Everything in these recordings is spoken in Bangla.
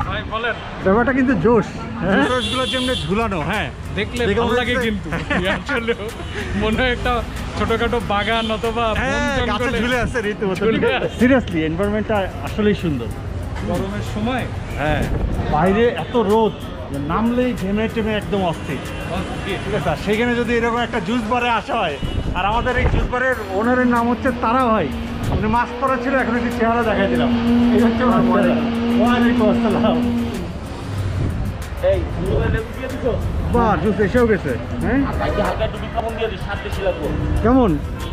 ভাই বলেন, ব্যাপারটা কিন্তু জোশ। জোশগুলো যেমনি ঝুলানো, হ্যাঁ দেখলে ভালো লাগে কিন্তু আসলে মনে হয় একটা ছোটখাটো বাগান অথবা গাছে ঝুলে আছে রীতিমতো। সিরিয়াসলি এনভায়রনমেন্টটা আসলেই সুন্দর গরমের সময়। হ্যাঁ, বাইরে এত রোদ, নামলেই ঘেমে টেমে একদম অস্থির। ঠিক আছে, সেখানে যদি এরকম একটা জুস বারে আসা হয়, আর আমাদের এই জুস বারের ওনারের নাম হচ্ছে তারা ভাই, আপনি মাস্ক পরা ছিল, এখন একটু চেহারা দেখাই দিলাম। এই হচ্ছে ওনার মনে। ওয়ালাইকুম আসসালাম। বাহ, জুস এসেও গেছে। হ্যাঁ কেমন?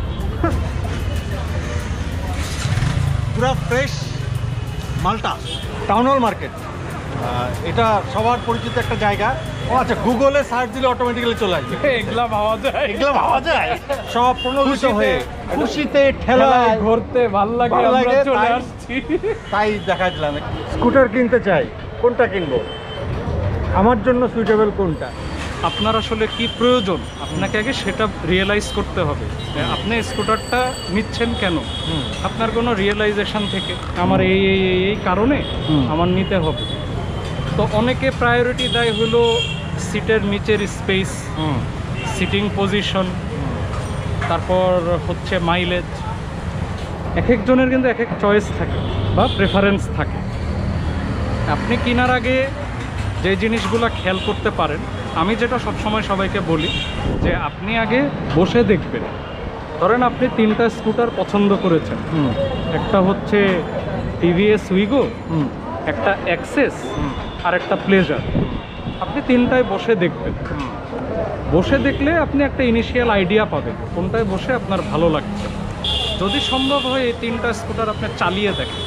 পুরা ফ্রেশ মালটা, টাউন হল মার্কেট। এটা সবার পরিচিত একটা জায়গা। ও আচ্ছা, গুগলে সার্চ দিলে অটোমেটিক্যালি চলে আসবে। এগুলা ভাবা যায়, এগুলো ভাবা যায়, সব প্রণোদিত হয়ে খুশিতে ঠেলায় ঘুরতে ভালো লাগে, আমরা চলে আসছি। তাই দেখা দিলাম। স্কুটার কিনতে চাই, কোনটা কিনবো? আমার জন্য সুইটেবল কোনটা? আপনার আসলে কি প্রয়োজন আপনাকে আগে সেটা রিয়েলাইজ করতে হবে। আপনি স্কুটারটা নিচ্ছেন কেন? আপনার কোনো রিয়েলাইজেশন থেকে আমার এই এই এই কারণে আমার নিতে হবে। তো অনেকে প্রায়োরিটি দেয় হলো সিটের নিচের স্পেস, সিটিং পজিশন, তারপর হচ্ছে মাইলেজ। এক একজনের কিন্তু এক এক চয়েস থাকে বা প্রেফারেন্স থাকে। আপনি কেনার আগে যে জিনিসগুলো খেয়াল করতে পারেন, আমি যেটা সবসময় সবাইকে বলি যে আপনি আগে বসে দেখবেন। ধরেন আপনি 3টা স্কুটার পছন্দ করেছেন, একটা হচ্ছে টিভিএস উইগো, একটা অ্যাক্সেস আর একটা প্লেজার। আপনি 3টায় বসে দেখবেন। বসে দেখলে আপনি একটা ইনিশিয়াল আইডিয়া পাবেন কোনটায় বসে আপনার ভালো লাগছে। যদি সম্ভব হয় এই 3টা স্কুটার আপনি চালিয়ে দেখেন।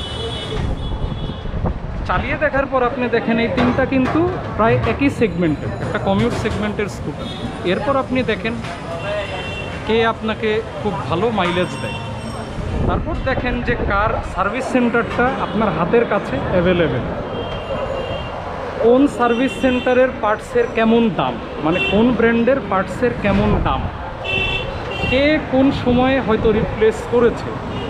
চালিয়ে দেখার পর আপনি দেখেন এই 3টা কিন্তু প্রায় একই সেগমেন্টের, একটা কমিউট সেগমেন্টের স্কুটার। এরপর আপনি দেখেন কে আপনাকে খুব ভালো মাইলেজ দেয়। তারপর দেখেন যে কার সার্ভিস সেন্টারটা আপনার হাতের কাছে অ্যাভেলেবেল, কোন সার্ভিস সেন্টারের পার্টসের কেমন দাম, মানে কোন ব্র্যান্ডের পার্টসের কেমন দাম, কে কোন সময়ে হয়তো রিপ্লেস করেছে।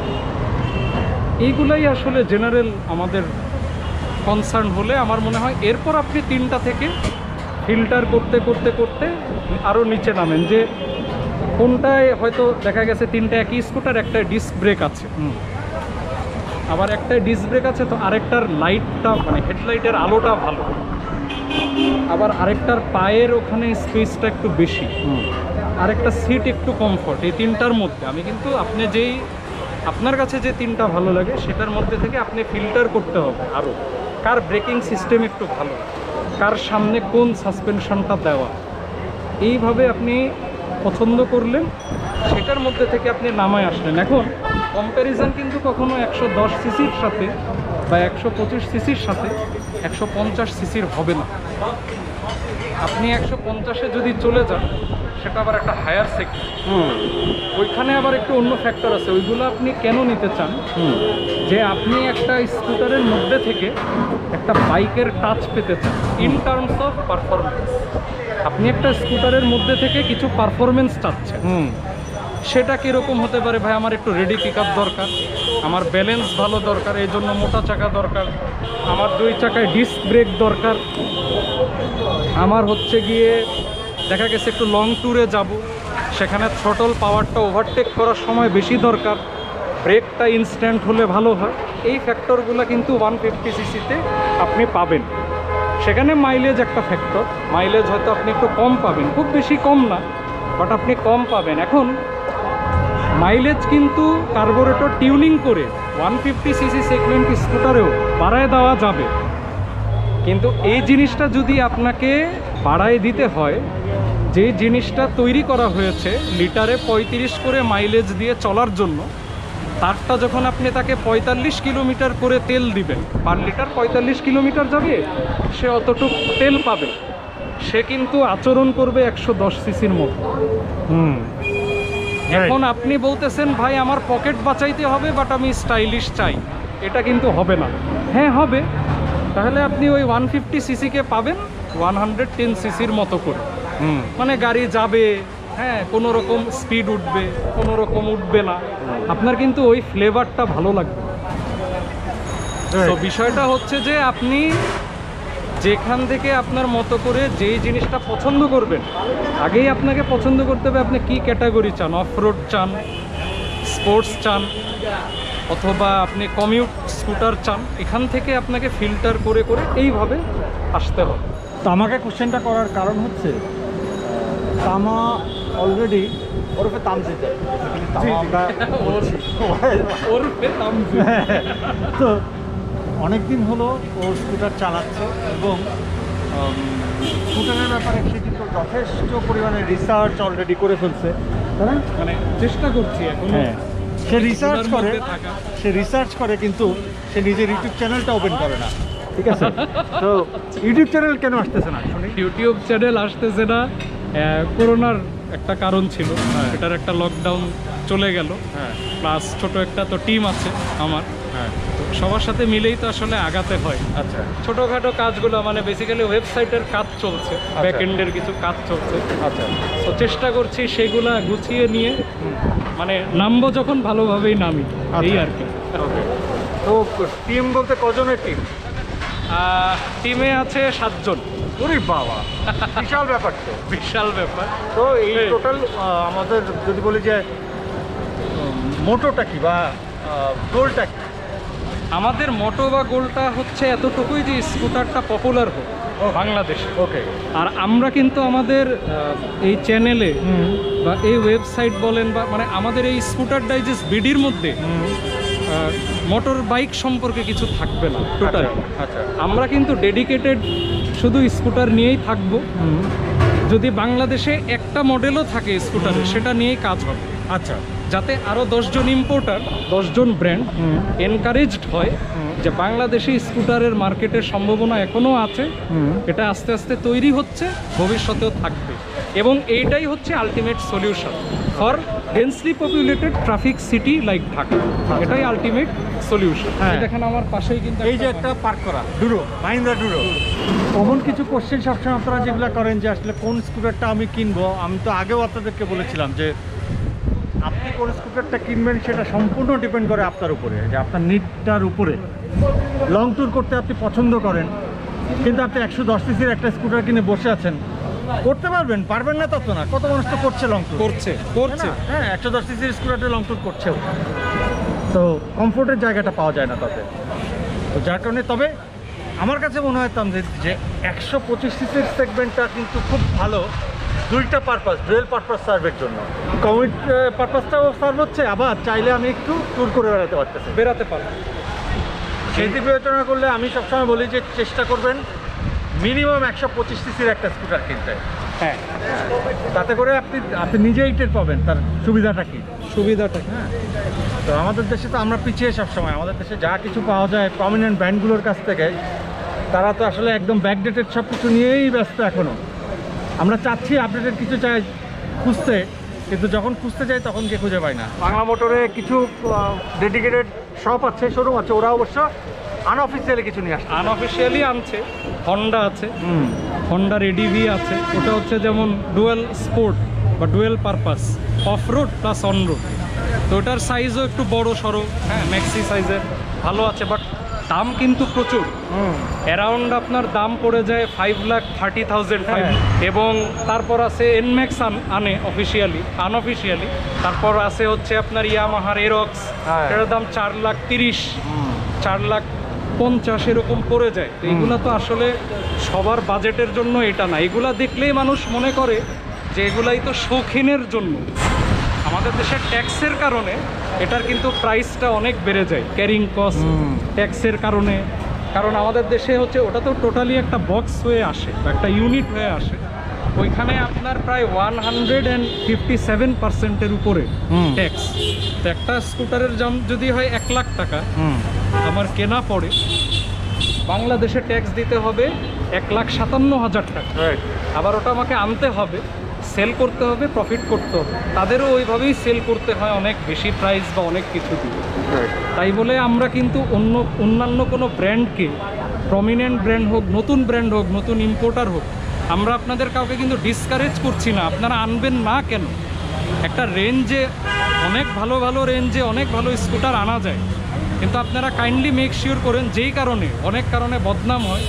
এইগুলাই আসলে জেনারেল আমাদের কনসার্ন হলে আমার মনে হয়। এরপর আপনি 3টা থেকে ফিল্টার করতে করতে করতে আরও নিচে নামেন যে কোনটায় হয়তো দেখা গেছে 3টা একই স্কুটার, একটা ডিস্ক ব্রেক আছে, আবার একটা ডিস্ক ব্রেক আছে তো আরেকটার লাইটটা মানে হেডলাইটের আলোটা ভালো, আবার আরেকটার পায়ের ওখানে স্পেসটা একটু বেশি, আরেকটা সিট একটু কমফর্ট। এই 3টার মধ্যে আমি কিন্তু আপনি যেই আপনার কাছে যে 3টা ভালো লাগে সেটার মধ্যে থেকে আপনি ফিল্টার করতে হবে আরও কার ব্রেকিং সিস্টেম একটু ভালো, কার সামনে কোন সাসপেনশনটা দেওয়া। এইভাবে আপনি পছন্দ করলেন, সেটার মধ্যে থেকে আপনি নামায় আসলেন। এখন কম্প্যারিজন কিন্তু কখনো 110 সিসির সাথে বা 125 সিসির সাথে 150 সিসির হবে না। আপনি 150-এ যদি চলে যান সেটা আবার একটা হায়ার সেগমেন্ট, ওইখানে আবার একটু অন্য ফ্যাক্টর আছে। ওইগুলো আপনি কেন নিতে চান যে আপনি একটা স্কুটারের মধ্যে থেকে একটা বাইকের টাচ পেতে চান ইন টার্মস অফ পারফরমেন্স। আপনি একটা স্কুটারের মধ্যে থেকে কিছু পারফরমেন্স চাচ্ছেন, সেটা কীরকম হতে পারে? ভাই আমার একটু রেডি পিক আপ দরকার, আমার ব্যালেন্স ভালো দরকার, এই জন্য মোটা চাকা দরকার, আমার 2 চাকায় ডিস্ক ব্রেক দরকার, আমার হচ্ছে গিয়ে দেখা গেছে একটু লং ট্যুরে যাব, সেখানে থ্রটল পাওয়ারটা ওভারটেক করার সময় বেশি দরকার, ব্রেকটা ইনস্ট্যান্ট হলে ভালো হয়। এই ফ্যাক্টরগুলো কিন্তু 150 সিসিতে আপনি পাবেন। সেখানে মাইলেজ একটা ফ্যাক্টর, মাইলেজ হয়তো আপনি একটু কম পাবেন, খুব বেশি কম না, বাট আপনি কম পাবেন। এখন মাইলেজ কিন্তু কার্বোরেটর টিউনিং করে 150 সিসি সেগমেন্ট স্কুটারেও বাড়ায় দেওয়া যাবে, কিন্তু এই জিনিসটা যদি আপনাকে বাড়ায় দিতে হয়, যে জিনিসটা তৈরি করা হয়েছে লিটারে 35 করে মাইলেজ দিয়ে চলার জন্য, তারটা যখন আপনি তাকে 45 কিলোমিটার করে তেল দিবেন, পার লিটার 45 কিলোমিটার যাবে, সে অতটুকু তেল পাবে, সে কিন্তু আচরণ করবে 110 সিসির মতো। এখন আপনি বলতেছেন ভাই আমার পকেট বাঁচাইতে হবে বাট আমি স্টাইলিশ চাই, এটা কিন্তু হবে না। হ্যাঁ হবে, তাহলে আপনি ওই 150 সিসিকে পাবেন 110 সিসির মতো করে, মানে গাড়ি যাবে, হ্যাঁ কোনো রকম স্পিড উঠবে, কোনো রকম উঠবে না, আপনার কিন্তু ওই ফ্লেভারটা ভালো লাগবে। তো বিষয়টা হচ্ছে যে আপনি যেখান থেকে আপনার মতো করে যেই জিনিসটা পছন্দ করবেন, আগেই আপনাকে পছন্দ করতে হবে আপনি কি ক্যাটাগরি চান, অফ রোড চান, স্পোর্টস চান, অথবা আপনি কমিউট স্কুটার চান। এখান থেকে আপনাকে ফিল্টার করে করে এইভাবে আসতে হবে। তো আমাকে কোশ্চেনটা করার কারণ হচ্ছে তামা অলরেডি ওরফে তামজিতে আমরা বলছি। ওরফে তামজি। তো অনেকদিন হলো ও স্কুটার চালাচ্ছে এবং স্কুটারের ব্যাপারে সে কিন্তু যথেষ্ট পরিমাণে রিসার্চ অলরেডি করে ফেলছে, তাই না? মানে চেষ্টা করছি এখন। হ্যাঁ, সে রিসার্চ ওনার করে, মধ্যে থাকা। সে রিসার্চ করে কিন্তু সে নিজের ইউটিউব চ্যানেলটা ওপেন করে না, ঠিক আছে? তো ইউটিউব চ্যানেল কেন আসতেছে না শুনি? ইউটিউব চ্যানেল আসতেছে না, করোনার একটা কারণ ছিল, হ্যাঁ। এটার একটা লকডাউন চলে গেল, হ্যাঁ প্লাস ছোট একটা তো টিম আছে আমার, হ্যাঁ তো সবার সাথে মিলেই তো আসলে আগাতে হয়। আচ্ছা ছোটোখাটো কাজগুলো মানে বেসিক্যালি ওয়েবসাইটের কাজ চলছে, ব্যাক এন্ডের কিছু কাজ চলছে, আচ্ছা তো চেষ্টা করছি সেগুলা গুছিয়ে নিয়ে মানে নামবো যখন ভালোভাবেই নামি, এই আর কি। ওকে। তো টিম বলতে কজনের টিম? টিমে আছে 7 জন। ওরে বাবা, বিশাল ব্যাপার তো। বিশাল ব্যাপার। তো এই এই। টোটাল আমাদের যদি বলি যে মোটোটা কি বা গোলটা কি? আমাদের মোটো বা গোলটা হচ্ছে এতটুকুই যে স্কুটারটা পপুলার হোক বাংলাদেশে। ওকে। আর আমরা কিন্তু আমাদের এই চ্যানেলে বা এই ওয়েবসাইট বলেন বা মানে আমাদের এই স্কুটার ডাইজেস্ট বিডির মধ্যে মোটর বাইক সম্পর্কে কিছু থাকবে না টোটাল। আচ্ছা আমরা কিন্তু ডেডিকেটেড শুধু স্কুটার নিয়েই থাকবো। যদি বাংলাদেশে একটা মডেলও থাকে স্কুটারে সেটা নিয়েই কাজ হবে, আচ্ছা যাতে আরও 10 জন ইম্পোর্টার, 10 জন ব্র্যান্ড এনকারেজড হয় যে বাংলাদেশি স্কুটারের মার্কেটের সম্ভাবনা এখনও আছে, এটা আস্তে আস্তে তৈরি হচ্ছে, ভবিষ্যতেও থাকবে। এবং এইটাই হচ্ছে ultimate solution for densely populated traffic city like Dhaka. এটাই আলটিমেট সলিউশন। হ্যাঁ। দেখেন আমার পাশেই কিন্তু এই যে একটা পার্ক করা ডুরো, মাহিন্দ্রা ডুরো, কমন কিছু কোশ্চেন সবসময় আপনারা যেগুলো করেন যে আসলে কোন স্কুটারটা আমি কিনবো। আমি তো আগেও আপনাদেরকে বলেছিলাম যে আপনি কোন স্কুটারটা কিনবেন সেটা সম্পূর্ণ ডিপেন্ড করে আপনার উপরে, যে আপনার নিডটার উপরে। লং ট্যুর করতে আপনি পছন্দ করেন, কিন্তু আপনি 110 সিসির একটা স্কুটার কিনে বসে আছেন, করতে পারবেন না তত না। কত মানুষ তো করছে লং ট্যুর, করছে হ্যাঁ 110 সিসির স্কুটারটা লং ট্যুর করছেও, তো কমফোর্টের জায়গাটা পাওয়া যায় না তাতে। তো যার কারণে তবে আমার কাছে মনে হয় যে 125 সিসির সেগমেন্টটা কিন্তু খুব ভালো দুইটা পারপাস, ডুয়েল পারপাস সার্ভের জন্য। কমিউট পারপাসটাও সার্ভ হচ্ছে, আবার চাইলে আমি একটু ট্যুর করে বেরাতে পারে। সেই দিক বিবেচনা করলে আমি সবসময় বলি যে চেষ্টা করবেন মিনিমাম 125 সিসির একটা স্কুটার কিনতে। হ্যাঁ, তাতে করে আপনি নিজেই টের পাবেন তার সুবিধাটা কি। হ্যাঁ। তো আমাদের দেশে তো আমরা পিছিয়ে সবসময়, আমাদের দেশে যা কিছু পাওয়া যায় প্রমিনেন্ট ব্র্যান্ডগুলোর কাছ থেকে, তারা তো আসলে একদম ব্যাকডেটেড সব কিছু নিয়েই ব্যস্ত এখনও। আমরা চাচ্ছি আপডেটেড কিছু চাই খুঁজতে, কিন্তু যখন খুঁজতে যাই তখন কে খুঁজে পাই না। বাংলা মোটরে কিছু ডেডিকেটেড শপ আছে, শোরুম আছে, ওরা অবশ্য আনঅফিসিয়ালি কিছু নিয়ে আসছে। আনঅফিসিয়ালি আনছে, হন্ডা আছে, হন্ডার এডিভি আছে, ওটা হচ্ছে যেমন ডুয়েল স্পোর্ট বা dual purpose, off road plus on road. তো ওটার সাইজও একটু বড় সড়ো, হ্যাঁ ম্যাক্সি সাইজের, ভালো আছে, বাট দাম কিন্তু প্রচুর। অ্যারাউন্ড আপনার দাম পড়ে যায় 5,30,000। হ্যাঁ। এবং তারপর আছে এনম্যাক্স আনে অফিসিয়ালি, আনঅফিসিয়ালি। তারপর আছে হচ্ছে আপনার ইয়ামাহার এরক্স, হ্যাঁ। এটার দাম 4,30,000, 4,50,000 এরকম পড়ে যায়। তো এগুলা তো আসলে সবার বাজেটের জন্য এটা না। এগুলা দেখলেই মানুষ মনে করে যে এগুলাই তো শৌখিনের জন্য। আমাদের দেশের ট্যাক্সের কারণে এটার কিন্তু প্রাইসটা অনেক বেড়ে যায়, ক্যারিং কস্ট ট্যাক্সের কারণে। কারণ আমাদের দেশে হচ্ছে ওটা তো টোটালি একটা বক্স হয়ে আসে বা একটা ইউনিট হয়ে আসে, ওইখানে আপনার প্রায় 157%-এর উপরে ট্যাক্স। তো একটা স্কুটারের দাম যদি হয় 1 লাখ টাকা, আমার কেনা পড়ে, বাংলাদেশে ট্যাক্স দিতে হবে 1,57,000 টাকা। আবার ওটা আমাকে আনতে হবে, সেল করতে হবে, প্রফিট করতে হবে। তাদেরও ওইভাবেই সেল করতে হয় অনেক বেশি প্রাইস বা অনেক কিছু দিয়ে। তাই বলে আমরা কিন্তু অন্যান্য কোনো ব্র্যান্ডকে, প্রমিনেন্ট ব্র্যান্ড হোক, নতুন ব্র্যান্ড হোক, নতুন ইম্পোর্টার হোক, আমরা আপনাদের কাউকে কিন্তু ডিসকারেজ করছি না। আপনারা আনবেন না কেন? একটা রেঞ্জে অনেক ভালো ভালো রেঞ্জে অনেক ভালো স্কুটার আনা যায়, কিন্তু আপনারা কাইন্ডলি মেক শিওর করেন, যেই কারণে অনেক কারণে বদনাম হয়,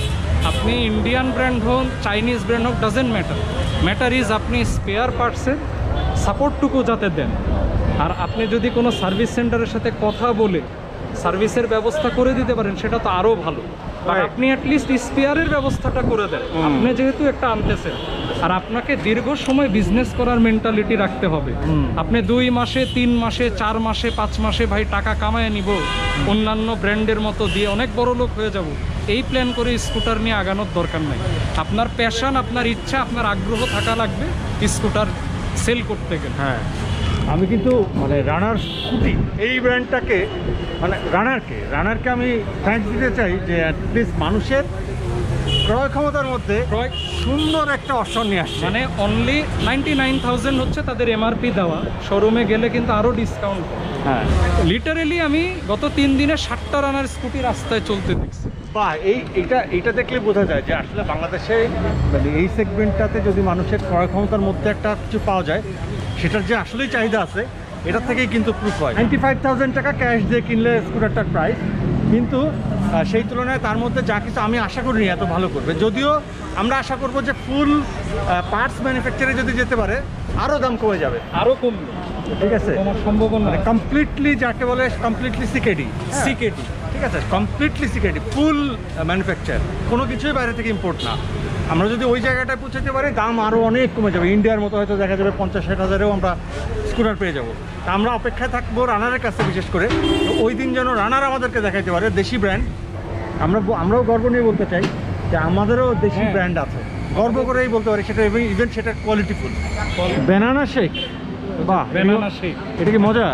আপনি ইন্ডিয়ান ব্র্যান্ড হন, চাইনিজ ব্র্যান্ড হোক, ডাজেন্ট ম্যাটার। ম্যাটার ইজ আপনি স্পেয়ার পার্টসের সাপোর্টটুকু যাতে দেন। আর আপনি যদি কোনো সার্ভিস সেন্টারের সাথে কথা বলে সার্ভিসের ব্যবস্থা করে দিতে পারেন, সেটা তো আরও ভালো। আর আপনি অ্যাটলিস্ট স্পেয়ারের ব্যবস্থাটা করে দেন। আপনি যেহেতু একটা আনতেছেন, আর আপনাকে দীর্ঘ সময় বিজনেস করার মেন্টালিটি রাখতে হবে। আপনি 2 মাসে, 3 মাসে, 4 মাসে, 5 মাসে ভাই টাকা কামায় নিব, অন্যান্য ব্র্যান্ডের মতো দিয়ে অনেক বড় লোক হয়ে যাব, এই প্ল্যান করে স্কুটার নিয়ে আগানোর দরকার নাই। আপনার প্যাশন, আপনার ইচ্ছা, আপনার আগ্রহ থাকা লাগবে স্কুটার সেল করতে গেলে। হ্যাঁ, আমি কিন্তু মানে রানার স্কুটি এই ব্র্যান্ডটাকে, মানে রানারকে আমি থ্যাঙ্কস দিতে চাই যে অ্যাটলিস্ট মানুষের ক্রয় ক্ষমতার মধ্যে ক্রয় সুন্দর একটা অপশন নিয়ে আসছে। মানে অনলি 99,000 হচ্ছে তাদের এমআরপি দেওয়া, শোরুমে গেলে কিন্তু আরও ডিসকাউন্ট। হ্যাঁ, লিটারেলি আমি গত 3 দিনে 60টা রানার স্কুটি রাস্তায় চলতে দেখছি। বা এইটা দেখলে বোঝা যায় যে আসলে বাংলাদেশে মানে এই সেগমেন্টটাতে যদি মানুষের ক্রয় ক্ষমতার মধ্যে একটা কিছু পাওয়া যায়, সেটার যে আসলেই চাহিদা আছে, এটার থেকেই কিন্তু প্রুফ হয়। 95,000 টাকা ক্যাশ দিয়ে কিনলে স্কুটারটার প্রাইস, কিন্তু সেই তুলনায় তার মধ্যে যা কিছু আমি আশা করিনি এত ভালো করবে। যদিও আমরা আশা করব যে ফুল পার্টস ম্যানুফ্যাকচারে যদি যেতে পারে আরও দাম কমে যাবে, আরও কমবে, ঠিক আছে? তোমার সম্ভাবনা মানে কমপ্লিটলি যাকে বলে কমপ্লিটলি সিকেডি, সিকেটি। ঠিক আছে, কমপ্লিটলি সিকেডি, ফুল ম্যানুফ্যাকচার, কোনো কিছুই বাইরে থেকে ইম্পোর্ট না। আমরা যদি ওই জায়গাটায় পৌঁছাতে পারি, দাম আরও অনেক কমে যাবে। ইন্ডিয়ার মতো হয়তো দেখা যাবে 50-60 হাজারেও আমরা স্কুটার পেয়ে যাবো। তা আমরা অপেক্ষায় থাকবো রানারের কাছে, বিশেষ করে তো ওই দিন যেন রানার আমাদেরকে দেখাইতে পারে দেশি ব্র্যান্ড। আমরাও গর্ব নিয়ে বলতে চাই যে আমাদেরও দেশি হ্যাঁ। ব্র্যান্ড আছে, গর্ব করেই বলতে পারি সেটা, ইভেন সেটা কোয়ালিটিফুল। ব্যানানা শেক, বাহ, ব্যানানা শেক, এটা কি মজা?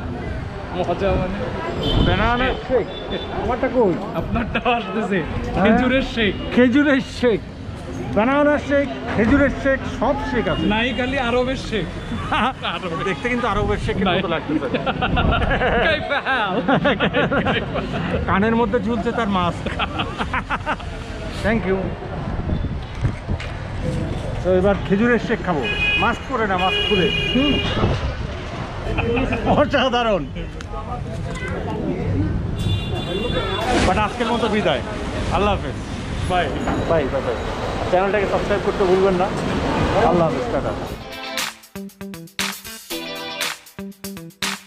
মজা মানে ব্যানানা শেক, আমারটা কই? আপনারটা আসতেছে খেজুরের শেক। খেজুরের শেক, ব্যানানা শেক, খেজুরের শেক, সব শেক আছে। নাই খালি আরবের শেক। দেখতে কিন্তু আরবের শেকের মতো লাগতেছে। কাইফা হাল? কানের মধ্যে ঝুলছে তার মাছ। Thank you. তো এবার খেজুরের শেক খাবো, মাস্ক করে না, মাস্ক খুলে। অসাধারণ। বাট আজকের মতো বিদায়, আল্লাহ হাফেজ, বাই বাই বাই বাই। চ্যানেলটাকে সাবস্ক্রাইব করতে ভুলবেন না। আল্লাহ হাফেজ, টাটা।